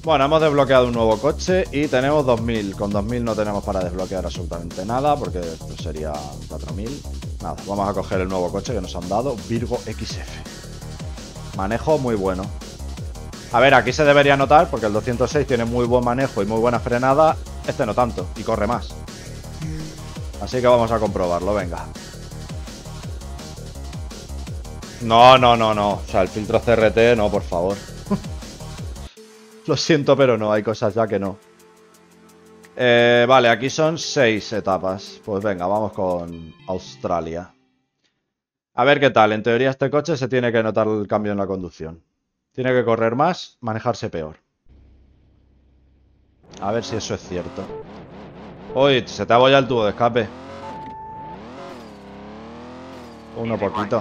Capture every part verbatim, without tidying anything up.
Bueno, hemos desbloqueado un nuevo coche y tenemos dos mil. Con dos mil no tenemos para desbloquear absolutamente nada, porque esto sería cuatro mil. Nada, vamos a coger el nuevo coche que nos han dado, Virgo X F. Manejo muy bueno. A ver, aquí se debería notar, porque el doscientos seis tiene muy buen manejo y muy buena frenada. Este no tanto, y corre más. Así que vamos a comprobarlo, venga. No, no, no, no. O sea, el filtro C R T, no, por favor. Lo siento, pero no, hay cosas ya que no. Eh, vale, aquí son seis etapas. Pues venga, vamos con Australia. A ver qué tal. En teoría este coche se tiene que notar el cambio en la conducción. Tiene que correr más, manejarse peor. A ver si eso es cierto. Uy, se te ha abollado el tubo de escape. Uno poquito.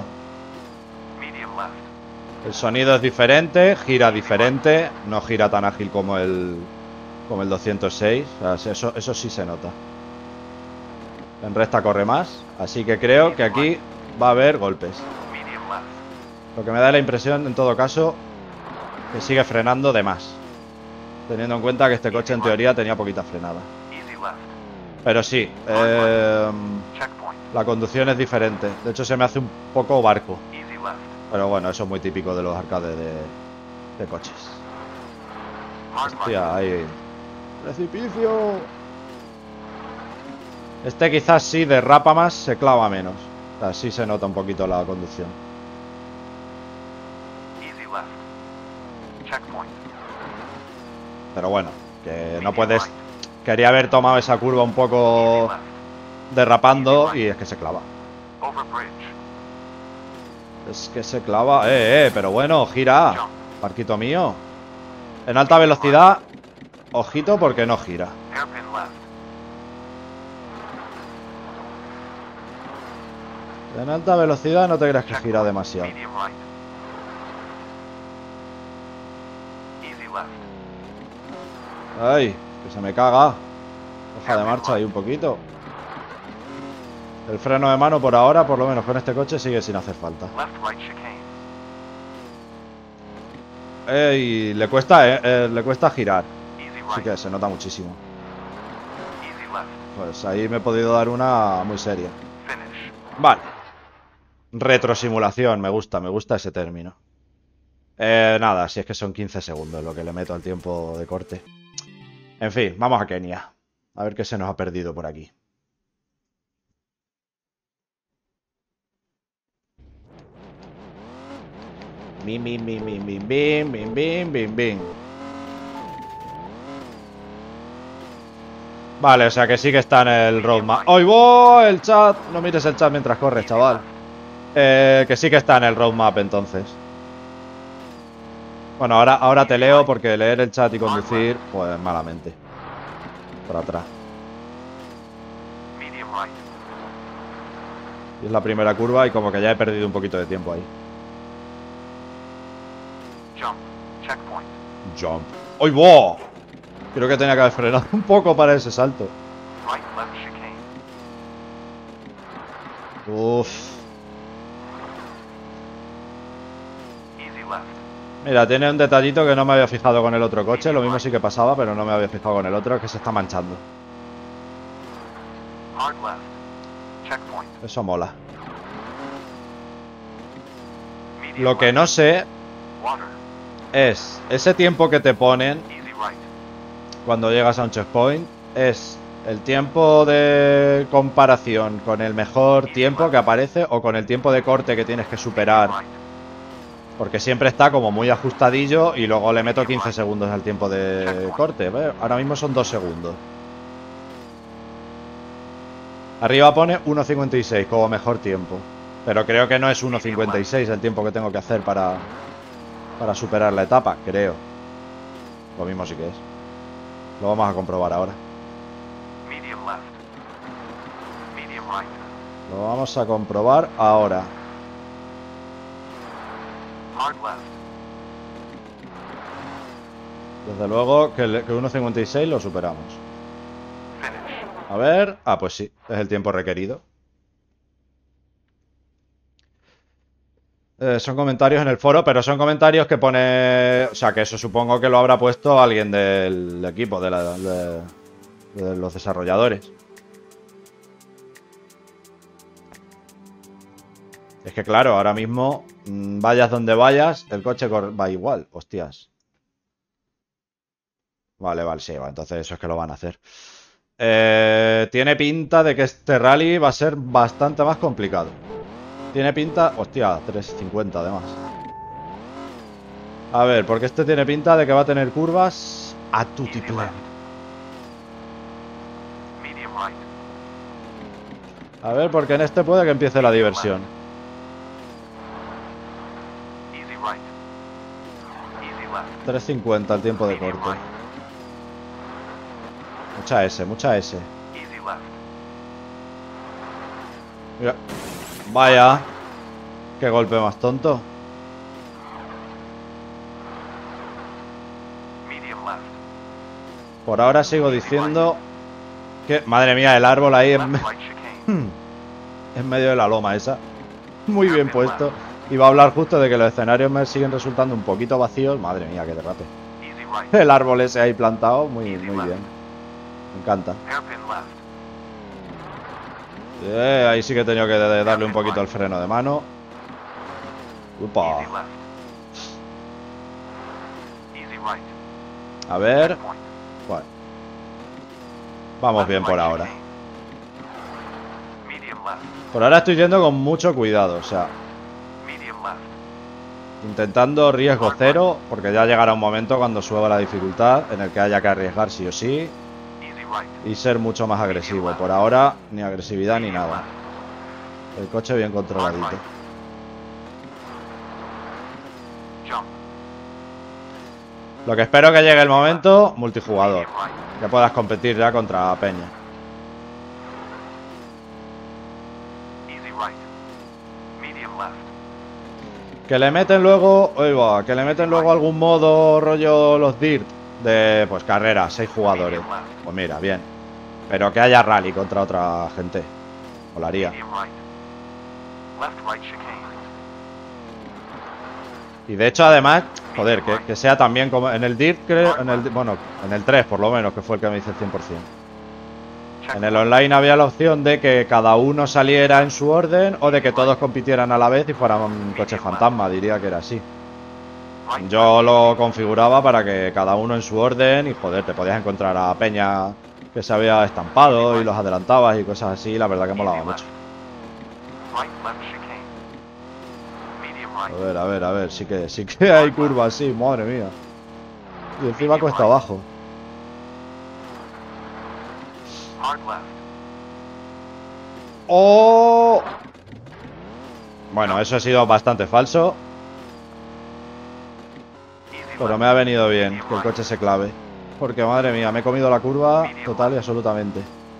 El sonido es diferente, gira diferente. No gira tan ágil como el como el doscientos seis. O sea, eso, eso sí se nota. En recta corre más. Así que creo que aquí va a haber golpes. Lo que me da la impresión, en todo caso, que sigue frenando de más. Teniendo en cuenta que este coche en teoría tenía poquita frenada. Pero sí, eh, la conducción es diferente. De hecho se me hace un poco barco. Pero bueno, eso es muy típico de los arcades de, de coches. Hostia, ahí. ¡Precipicio! Este quizás sí derrapa más, se clava menos. O sea, sí se nota un poquito la conducción. Pero bueno, que no puedes... Quería haber tomado esa curva un poco derrapando y es que se clava. Es que se clava... Eh, eh, pero bueno, gira. Parquito mío. En alta velocidad, ojito porque no gira. En alta velocidad no te creas que gira demasiado. Ay, que se me caga. Hoja de marcha ahí un poquito. El freno de mano por ahora, por lo menos con este coche, sigue sin hacer falta. Ey, le cuesta, eh, eh, le cuesta girar. Así que se nota muchísimo. Pues ahí me he podido dar una muy seria. Vale. Retrosimulación, me gusta, me gusta ese término. Eh, nada, si es que son quince segundos lo que le meto al tiempo de corte. En fin, vamos a Kenia. A ver qué se nos ha perdido por aquí. Bim, bim, bim, bim, bim, bim, bim, bim, bim, bim. Vale, o sea que sí que está en el roadmap. ¡Ay, voy! El chat. No mires el chat mientras corres, chaval. Eh, que sí que está en el roadmap entonces. Bueno, ahora, ahora te leo porque leer el chat y conducir, pues malamente. Por atrás. Y es la primera curva y como que ya he perdido un poquito de tiempo ahí. Jump. ¡Ay, wow! Creo que tenía que haber frenado un poco para ese salto. Uff. Mira, tiene un detallito que no me había fijado con el otro coche. Lo mismo sí que pasaba, pero no me había fijado con el otro, que se está manchando. Eso mola. Lo que no sé es ese tiempo que te ponen cuando llegas a un checkpoint. Es el tiempo de comparación con el mejor tiempo que aparece o con el tiempo de corte que tienes que superar. Porque siempre está como muy ajustadillo y luego le meto quince segundos al tiempo de corte. ¿Ves? Ahora mismo son dos segundos. Arriba pone uno cincuenta y seis como mejor tiempo. Pero creo que no es uno cincuenta y seis el tiempo que tengo que hacer para, para superar la etapa, creo. Lo mismo sí que es. Lo vamos a comprobar ahora. Lo vamos a comprobar ahora. Desde luego que, el, que uno cincuenta y seis lo superamos. A ver... Ah, pues sí, es el tiempo requerido. Eh, son comentarios en el foro, pero son comentarios que pone... O sea, que eso supongo que lo habrá puesto alguien del equipo, de, la, de, de los desarrolladores. Es que claro, ahora mismo, mmm, vayas donde vayas, el coche va igual. Hostias. Vale, vale, sí, va, entonces eso es que lo van a hacer. Eh, tiene pinta de que este rally va a ser bastante más complicado. Tiene pinta... Hostia, trescientos cincuenta además. A ver, porque este tiene pinta de que va a tener curvas a tutiplén. A ver, porque en este puede que empiece la diversión. tres cincuenta el tiempo de corte. Mucha S, mucha S. Mira. Vaya. Qué golpe más tonto. Por ahora sigo diciendo que... Madre mía, el árbol ahí en, me... en medio de la loma esa. Muy bien puesto. Iba a hablar justo de que los escenarios me siguen resultando un poquito vacíos. Madre mía, qué derrape. El árbol ese ahí plantado, muy, muy bien. Me encanta. Eh, ahí sí que he tenido que darle un poquito el freno de mano. Upa. A ver. Bueno. Vamos bien por ahora. Por ahora estoy yendo con mucho cuidado, o sea, intentando riesgo cero, porque ya llegará un momento cuando suba la dificultad en el que haya que arriesgar sí o sí y ser mucho más agresivo. Por ahora, ni agresividad ni nada. El coche bien controladito. Lo que espero que llegue el momento multijugador, que puedas competir ya contra peña. Que le meten luego, oiga, que le meten luego algún modo rollo los Dirt de pues carrera, seis jugadores. Pues mira, bien. Pero que haya rally contra otra gente. Molaría. Y de hecho además, joder, que, que sea también como en el Dirt, creo, en el, bueno, en el tres por lo menos, que fue el que me hice el cien por cien. En el online había la opción de que cada uno saliera en su orden o de que todos compitieran a la vez y fueran un coche fantasma, diría que era así. Yo lo configuraba para que cada uno en su orden y joder, te podías encontrar a peña que se había estampado y los adelantabas y cosas así, y la verdad que molaba mucho. A ver, a ver, a ver, sí que, sí que hay curvas, sí, madre mía. Y encima cuesta abajo. ¡Oh! Bueno, eso ha sido bastante falso. Pero me ha venido bien que el coche se clave. Porque madre mía, me he comido la curva total y absolutamente.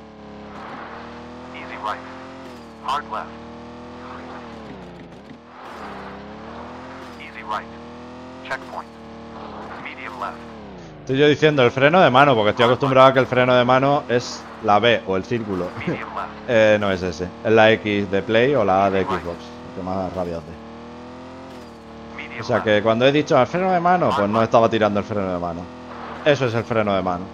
Estoy yo diciendo el freno de mano, porque estoy acostumbrado a que el freno de mano es la B o el círculo. eh, no es ese, es la X de Play o la A de Xbox, que más rabia hace. O sea que cuando he dicho el freno de mano, pues no estaba tirando el freno de mano. Eso es el freno de mano.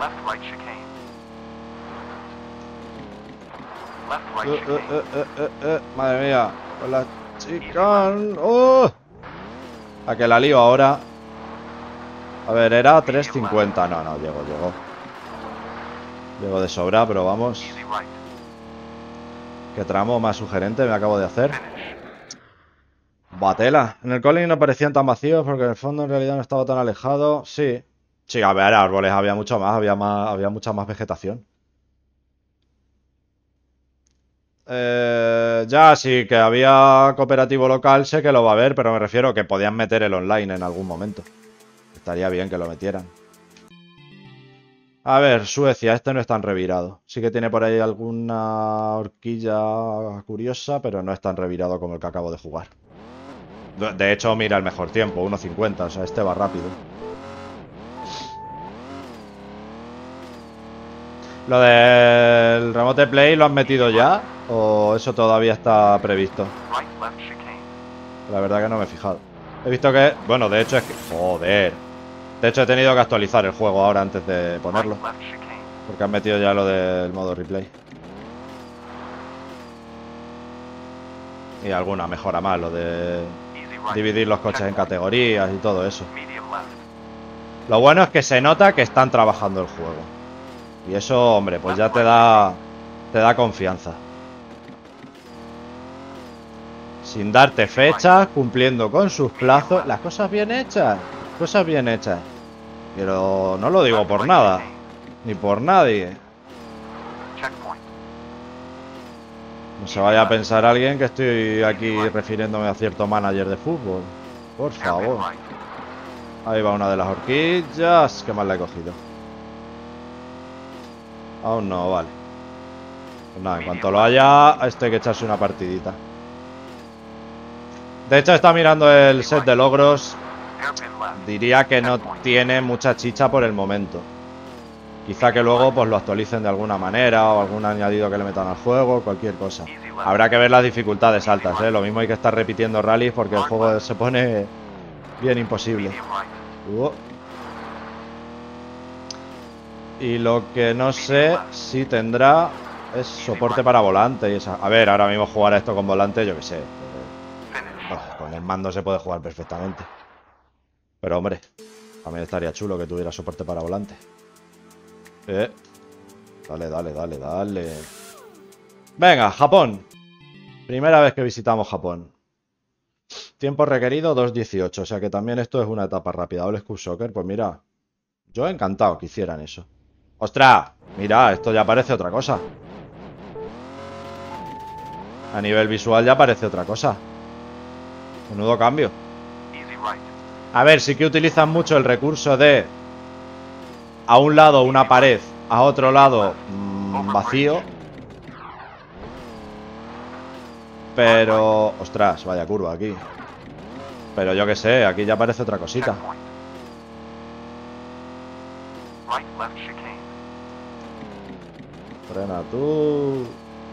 Uh, uh, uh, uh, uh, uh, madre mía, con la chica. ¡Oh! A que la lío ahora. A ver, era tres cincuenta. No, no, llegó, llegó. Llegó de sobra, pero vamos. Qué tramo más sugerente me acabo de hacer. Batela. En el calling no parecían tan vacíos porque en el fondo en realidad no estaba tan alejado. Sí. Sí, a ver, árboles había mucho más, había más, había mucha más vegetación. Eh, ya sí que había cooperativo local, sé que lo va a haber, pero me refiero a que podían meter el online en algún momento. Estaría bien que lo metieran. A ver, Suecia, este no es tan revirado. Sí que tiene por ahí alguna horquilla curiosa, pero no es tan revirado como el que acabo de jugar. De hecho, mira el mejor tiempo, uno cincuenta, o sea, este va rápido. ¿Lo del Remote Play lo han metido ya? ¿O eso todavía está previsto? La verdad que no me he fijado. He visto que... Bueno, de hecho es que... Joder. De hecho he tenido que actualizar el juego ahora antes de ponerlo. Porque han metido ya lo del modo replay. Y alguna mejora más, lo de dividir los coches en categorías y todo eso. Lo bueno es que se nota que están trabajando el juego. Y eso, hombre, pues ya te da... Te da confianza. Sin darte fechas, cumpliendo con sus plazos. Las cosas bien hechas. Cosas bien hechas. Pero no lo digo por nada. Ni por nadie. No se vaya a pensar alguien que estoy aquí refiriéndome a cierto manager de fútbol. Por favor. Ahí va una de las horquillas. ¿Qué más le he cogido? Aún no, vale. Pues nada, en cuanto lo haya, a esto hay que echarse una partidita. De hecho, está mirando el set de logros. Diría que no tiene mucha chicha por el momento. Quizá que luego pues lo actualicen de alguna manera o algún añadido que le metan al juego, cualquier cosa. Habrá que ver las dificultades altas, ¿eh? Lo mismo hay que estar repitiendo rallies porque el juego se pone bien imposible. Uh. Y lo que no sé si tendrá es soporte para volante y esa... A ver, ahora mismo jugar a esto con volante, yo qué sé. Pues, con el mando se puede jugar perfectamente. Pero hombre, también estaría chulo que tuviera soporte para volante. Eh. Dale, dale, dale, dale. Venga, Japón. Primera vez que visitamos Japón. Tiempo requerido dos dieciocho. O sea que también esto es una etapa rápida. All School Soccer, pues mira. Yo encantado que hicieran eso. ¡Ostras! Mira, esto ya parece otra cosa. A nivel visual ya parece otra cosa. Menudo cambio. A ver, sí que utilizan mucho el recurso de a un lado una pared, a otro lado mmm, vacío. Pero... Ostras, vaya curva aquí. Pero yo qué sé, aquí ya parece otra cosita. Frena tú.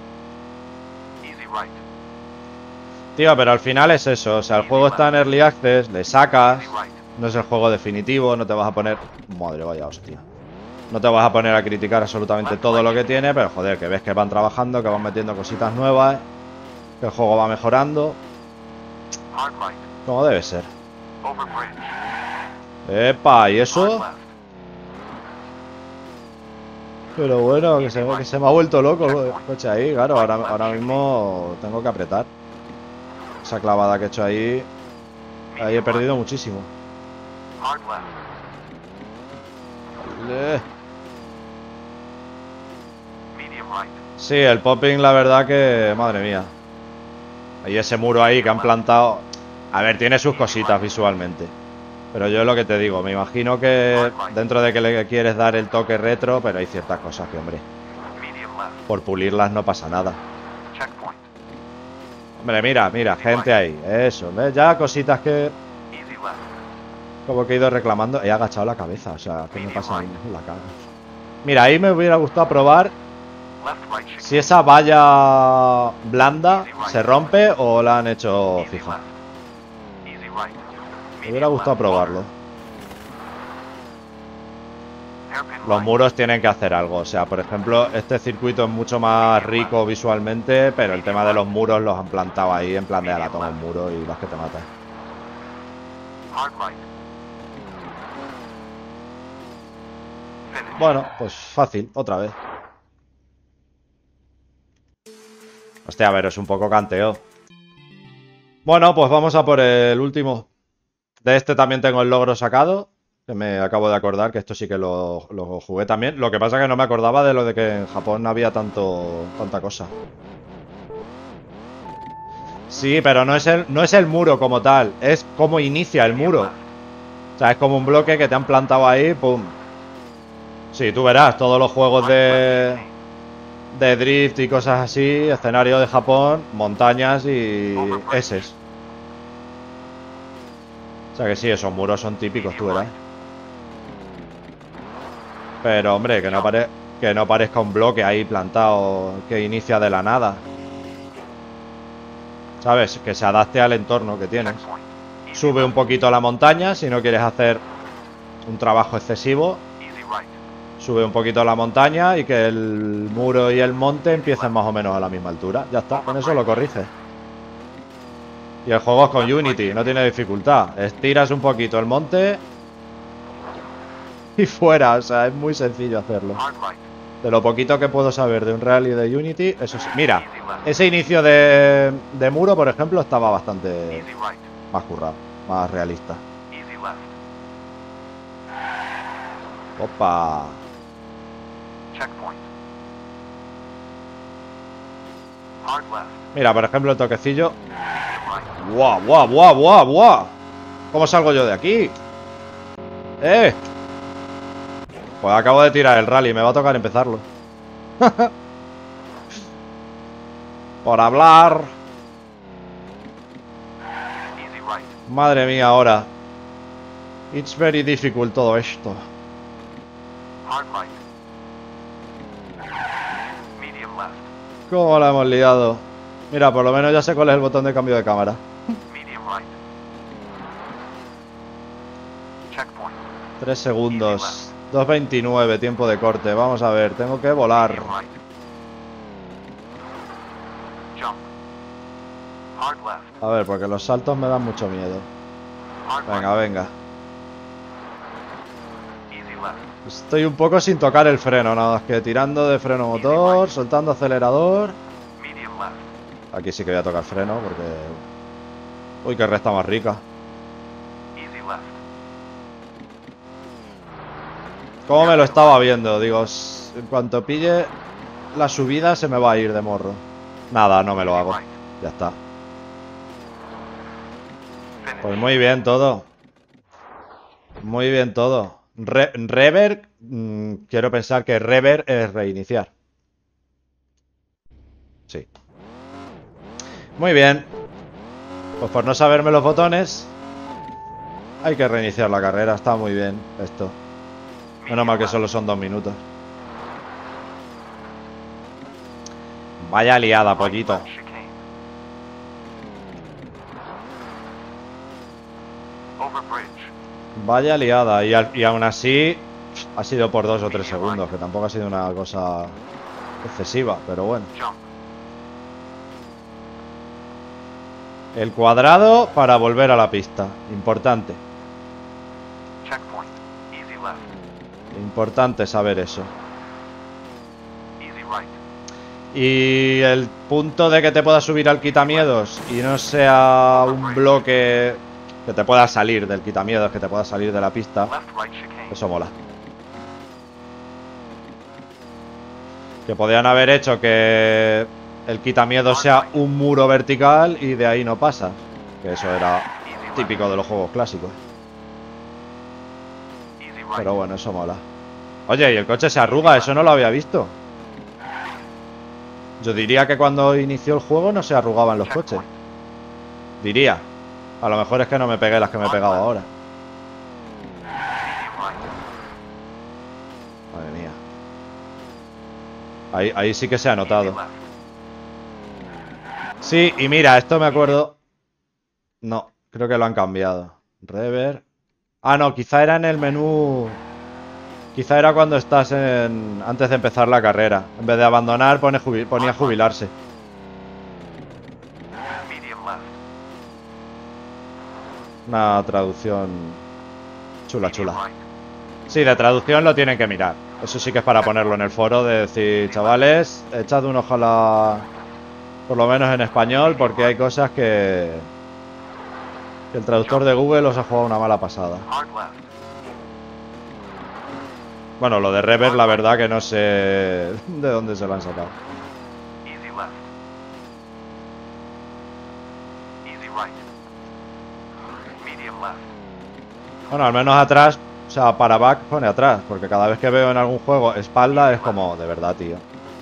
Tío, pero al final es eso. O sea, el juego está en Early Access, le sacas. No es el juego definitivo, no te vas a poner... Madre, vaya hostia. No te vas a poner a criticar absolutamente todo lo que tiene, pero joder, que ves que van trabajando, que van metiendo cositas nuevas, que el juego va mejorando. Como debe ser. Epa, ¿y eso? Pero bueno, que se, que se me ha vuelto loco el coche ahí, claro, ahora, ahora mismo tengo que apretar. Esa clavada que he hecho ahí, ahí he perdido muchísimo. Vale. Sí, el popping, la verdad que, madre mía. Y ese muro ahí que han plantado. A ver, tiene sus cositas visualmente. Pero yo es lo que te digo, me imagino que dentro de que le quieres dar el toque retro, pero hay ciertas cosas que, hombre, por pulirlas no pasa nada. Hombre, mira, mira, gente ahí. Eso, ¿ves? Ya cositas que... Como que he ido reclamando. He agachado la cabeza, o sea, ¿qué me pasa en la cara? Mira, ahí me hubiera gustado probar si esa valla blanda se rompe o la han hecho fija. Me hubiera gustado probarlo. Los muros tienen que hacer algo. O sea, por ejemplo, este circuito es mucho más rico visualmente, pero el tema de los muros los han plantado ahí en plan de ala, toma un muro y vas que te matas. Bueno, pues fácil, otra vez. Hostia, a ver, es un poco canteo. Bueno, pues vamos a por el último. De este también tengo el logro sacado. Que me acabo de acordar que esto sí que lo, lo jugué también. Lo que pasa es que no me acordaba de lo de que en Japón había tanto tanta cosa. Sí, pero no es el, no es el muro como tal. Es como inicia el muro. O sea, es como un bloque que te han plantado ahí, pum. Sí, tú verás, todos los juegos de... de drift y cosas así, escenario de Japón, montañas y eses. O sea que sí, esos muros son típicos, tú verás. Pero hombre, que no, pare... que no parezca un bloque ahí plantado que inicia de la nada. ¿Sabes? Que se adapte al entorno que tienes. Sube un poquito la montaña si no quieres hacer un trabajo excesivo. Sube un poquito la montaña y que el muro y el monte empiecen más o menos a la misma altura. Ya está, con eso lo corriges. Y el juego es con Unity, no tiene dificultad. Estiras un poquito el monte y fuera, o sea, es muy sencillo hacerlo. De lo poquito que puedo saber de un rally de Unity, eso sí. Mira, ese inicio de, de muro, por ejemplo, estaba bastante más currado, más realista. Opa. Mira, por ejemplo, el toquecillo. ¡Buah, buah, buah, buah, buah! ¿Cómo salgo yo de aquí? ¡Eh! Pues acabo de tirar el rally, me va a tocar empezarlo. Por hablar. Madre mía, ahora. It's very difficult todo esto. ¿Cómo la hemos liado? Mira, por lo menos ya sé cuál es el botón de cambio de cámara. Tres segundos. dos veintinueve, tiempo de corte. Vamos a ver, tengo que volar. A ver, porque los saltos me dan mucho miedo. Venga, venga. Estoy un poco sin tocar el freno, nada más que tirando de freno motor, soltando acelerador. Aquí sí que voy a tocar freno porque... Uy, qué recta más rica. ¿Cómo me lo estaba viendo? Digo, en cuanto pille la subida se me va a ir de morro. Nada, no me lo hago. Ya está. Pues muy bien todo. Muy bien todo. Re rever, mmm, quiero pensar que rever es reiniciar. Sí. Muy bien. Pues por no saberme los botones, hay que reiniciar la carrera. Está muy bien esto. Menos mal que solo son dos minutos. Vaya liada, pollito. Vaya liada. Y, al, y aún así ha sido por dos o tres segundos, que tampoco ha sido una cosa excesiva, pero bueno. El cuadrado para volver a la pista. Importante. Importante saber eso. Y el punto de que te puedas subir al quitamiedos y no sea un bloque que te pueda salir del quitamiedos, que te pueda salir de la pista, eso mola. Que podrían haber hecho que el quitamiedos sea un muro vertical y de ahí no pasa. Que eso era típico de los juegos clásicos. Pero bueno, eso mola. Oye, y el coche se arruga, eso no lo había visto. Yo diría que cuando inició el juego no se arrugaban los coches. Diría. A lo mejor es que no me pegué las que me he pegado ahora. Madre mía. Ahí, ahí sí que se ha notado. Sí, y mira, esto me acuerdo. No, creo que lo han cambiado. Rever. Ah, no, quizá era en el menú. Quizá era cuando estás en... antes de empezar la carrera. En vez de abandonar, pone jubil... ponía jubilarse. Una traducción chula, chula. Sí, de traducción lo tienen que mirar. Eso sí que es para ponerlo en el foro, de decir, chavales, echad un ojo a la... por lo menos en español, porque hay cosas que... que el traductor de Google os ha jugado una mala pasada. Bueno, lo de rever, la verdad que no sé de dónde se lo han sacado. Bueno, al menos atrás, o sea, para back pone atrás, porque cada vez que veo en algún juego espalda es como, de verdad, tío.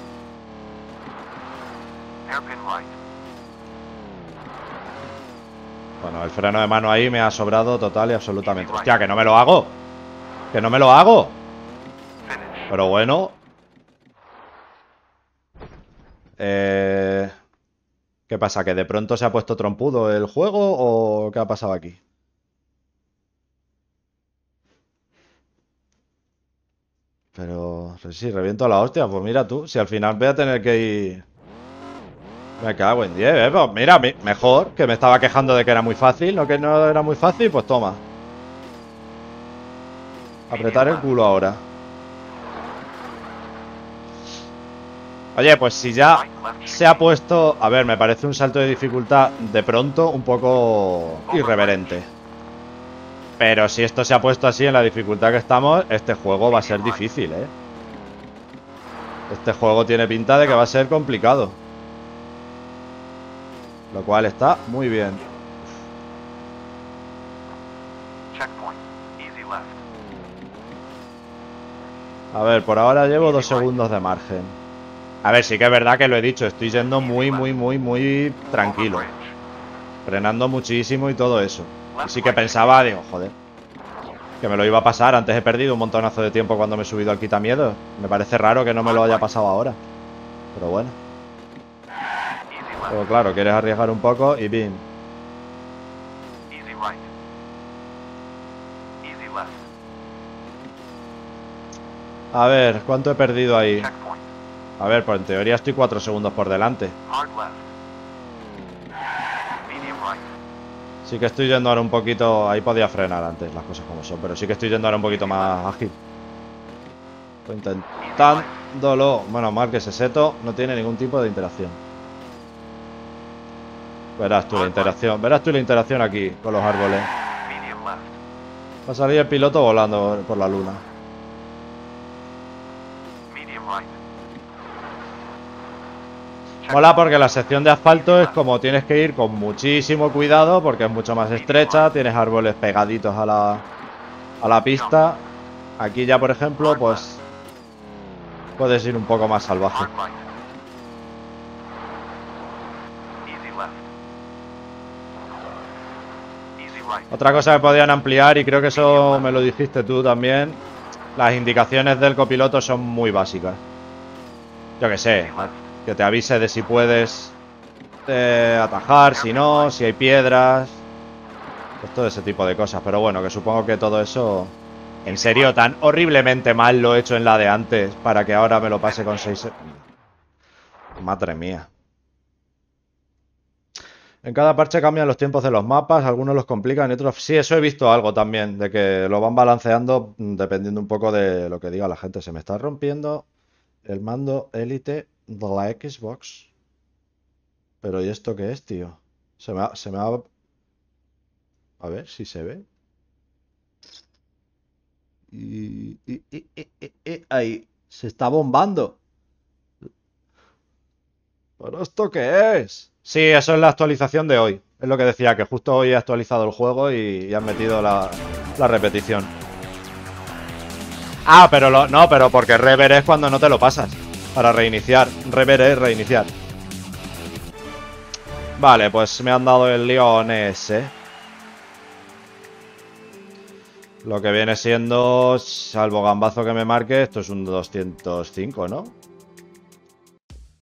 Bueno, el freno de mano ahí me ha sobrado total y absolutamente. Hostia, que no me lo hago. Que no me lo hago. Pero bueno. Eh... ¿Qué pasa? ¿Que de pronto se ha puesto trompudo el juego o qué ha pasado aquí? Pero sí, reviento la hostia. Pues mira tú, si al final voy a tener que ir... Me cago en diez, ¿eh? Pues mira, mejor, que me estaba quejando de que era muy fácil, no que no era muy fácil, pues toma. Apretar el culo ahora. Oye, pues si ya se ha puesto... A ver, me parece un salto de dificultad de pronto un poco irreverente. Pero si esto se ha puesto así en la dificultad que estamos, este juego va a ser difícil, ¿eh? Este juego tiene pinta de que va a ser complicado. Lo cual está muy bien. A ver, por ahora llevo dos segundos de margen. A ver, sí que es verdad que lo he dicho. Estoy yendo muy, muy, muy, muy tranquilo. Frenando muchísimo y todo eso. Y sí que pensaba, digo, joder, que me lo iba a pasar. Antes he perdido un montonazo de tiempo cuando me he subido al quitamiedos. Me parece raro que no me lo haya pasado ahora. Pero bueno. Pero claro, quieres arriesgar un poco y bim. A ver, ¿cuánto he perdido ahí? A ver, pues en teoría estoy cuatro segundos por delante. Sí que estoy yendo ahora un poquito... Ahí podía frenar antes, las cosas como son. Pero sí que estoy yendo ahora un poquito más ágil. Estoy intentándolo. Bueno, mal que ese seto no tiene ningún tipo de interacción. Verás tú la interacción. Verás tú la interacción aquí con los árboles. Va a salir el piloto volando por la luna. Mola porque la sección de asfalto es como tienes que ir con muchísimo cuidado porque es mucho más estrecha, tienes árboles pegaditos a la, a la pista. Aquí ya, por ejemplo, pues puedes ir un poco más salvaje. Otra cosa que podrían ampliar, y creo que eso me lo dijiste tú también, las indicaciones del copiloto son muy básicas. Yo que sé, que te avise de si puedes eh, atajar, si no, si hay piedras, pues todo ese tipo de cosas. Pero bueno, que supongo que todo eso, en serio, tan horriblemente mal lo he hecho en la de antes para que ahora me lo pase con seis. Madre mía. En cada parche cambian los tiempos de los mapas, algunos los complican y otros... Sí, eso he visto algo también, de que lo van balanceando dependiendo un poco de lo que diga la gente. Se me está rompiendo el mando Elite de la Xbox. Pero ¿y esto qué es, tío? Se me ha... Se me ha... A ver si se ve. Y, y, y, y, y, y ahí. Se está bombando. ¿Pero esto qué es? Sí, eso es la actualización de hoy. Es lo que decía, que justo hoy he actualizado el juego y, y han metido la, la repetición. Ah, pero lo, no, pero porque rever es cuando no te lo pasas. Para reiniciar. Rever es reiniciar. Vale, pues me han dado el León ese. Lo que viene siendo, salvo gambazo que me marque, esto es un doscientos cinco, ¿no?